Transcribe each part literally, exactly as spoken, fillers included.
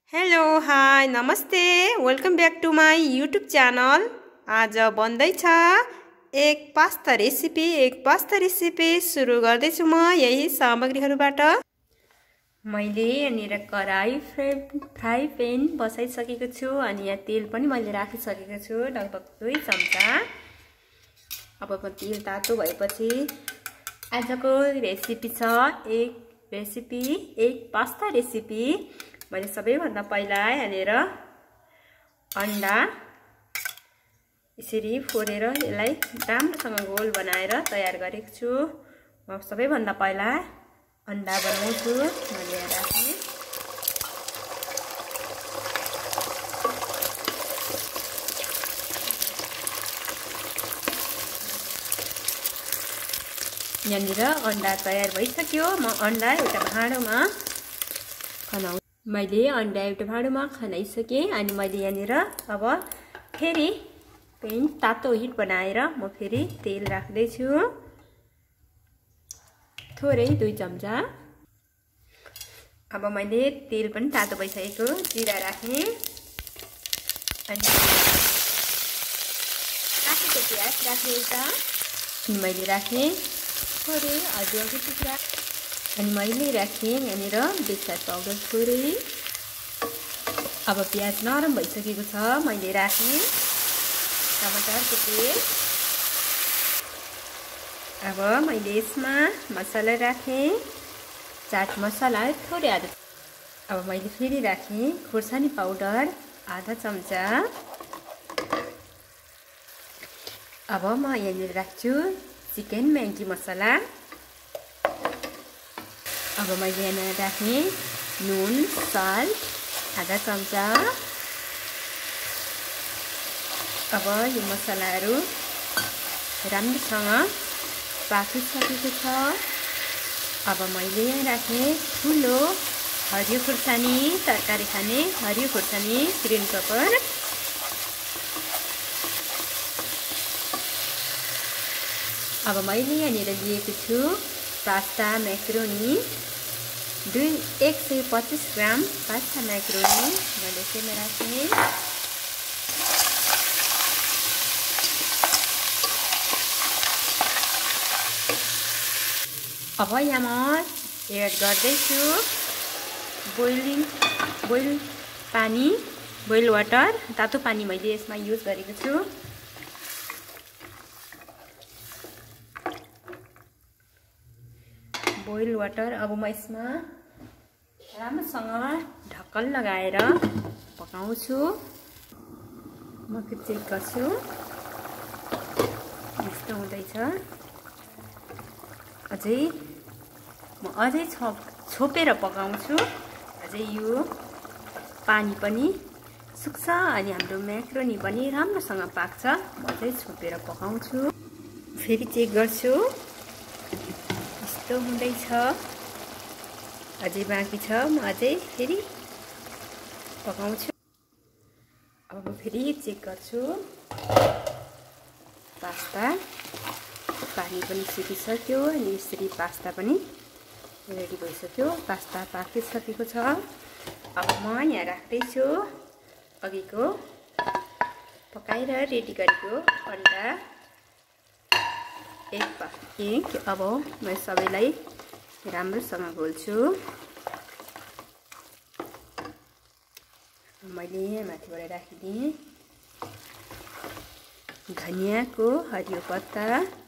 Hello hi नमस्ते welcome back to my YouTube channel. आज बन्दैछ एक पास्ता रेसिपी एक पास्ता रेसिपी सुरु गर्दैछु म यही सामग्रीहरूबाट। मैले यहाँनिर कराई फ्राई फ्राई प्यान बसाइसकेको छु अनि यहाँ तेल पनि मैले राखिसकेको छु लगभग दुई चम्चा। अब म तेल तातो भएपछि आजको रेसिपी छ एक रेसिपी एक पास्ता रेसिपी। मैले सबैभन्दा पहिला यहाँनिर अन्डा यसरी फोरेर यसलाई राम्रोसँग गोल बनाएर तयार गरेको छु। म सबैभन्दा पहिला अन्डा बनाउँछु। मैले यहाँ राखेँ। यहाँनिर अन्डा तयार भइसक्यो। म अन्डा एउटा भाँडोमा खनाउ मैले अन्डा एउटा भाँडोमा खनाइसकेँ अनि मैले यहाँनिर अब फेरि पेन तातो हिट बनाएर म फेरि तेल राख्दैछु थोरै दुई चम्चा। अब मैले तेल पनि तातो भइसकेको जिरा राखेँ अनि काटेको प्याज राखेँ एउटा अनि मैले राखेँ थोरै अदुवाको टुक्रा अनि मैले राखेँ यहाँनिर बेसार पाउडर थोरै। अब प्याज नरम भइसकेको छ। मैले राखेँ टमाटरको पेस्ट। अब मैले यसमा मसला राखेँ चाट मसला थोरै आधा। अब मैले फेरि राखेँ खुर्सानी पाउडर आधा चम्चा। अब म यहाँनिर राख्छु चिकन म्यागी मसला। अब मैले यहाँ राखेँ नुन साल्ट आधा चम्चा। अब यो मसलाहरू राम्रोसँग पाकिसकेको छ। अब मैले यहाँ राखेँ ठुलो हरियो खुर्सानी तरकारी खाने हरियो खुर्सानी ग्रिन पेपर। अब मैले यहाँनिर लिएको छु पास्ता मैक्रोनी दुई एक सय पच्चिस ग्राम पास्ता मैक्रोनी मैले त्यसमा राखेँ। अब यहाँ म एड गर्दैछु बोइलिङ बोइल पानी बोइल वाटर तातो पानी मैले यसमा युज गरेको छु। बोइल वाटर अब म यसमा राम्रोसँग ढक्कन लगाएर पकाउँछु। म फेरि चेक गर्छु यस्तो हुँदैछ। अझै म अझै छो छोपेर पकाउँछु। अझै यो पानी पनि सुक्छ अनि हाम्रो म्याक्रोनी पनि राम्रोसँग पाक्छ। म अझै छोपेर पकाउँछु फेरि चेक गर्छु हुँदैछ। अझै बाँकी छ। म अझै फेरि पकाउँछु। अब म फेरि चेक गर्छु पास्ता पानी पनि सुकिसक्यो अनि यसरी पास्ता पनि रेडी भइसक्यो। पास्ता पाकिसकेको छ। अब म यहाँ राख्दैछु अघिको पकाएर रेडी गरेको अन्डा एक पाकेट। अब म सबैलाई राम्रोसँग घोल्छु। मैले यहाँ माथिबाट राखिदिएँ धनियाँको हरियो पत्ता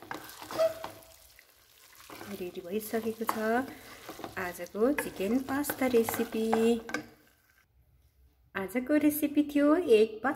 रेडी भइसकेको छ। आजको चिकन पास्ता रेसिपी आजको रेसिपी थियो एक